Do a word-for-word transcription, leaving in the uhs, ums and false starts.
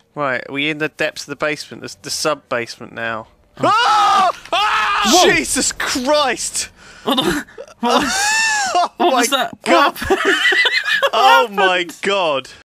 Right, are we in the depths of the basement? The, the sub-basement now. Oh, oh! Oh! Jesus Christ! What, the, what, oh what my was that? God! What Oh my God!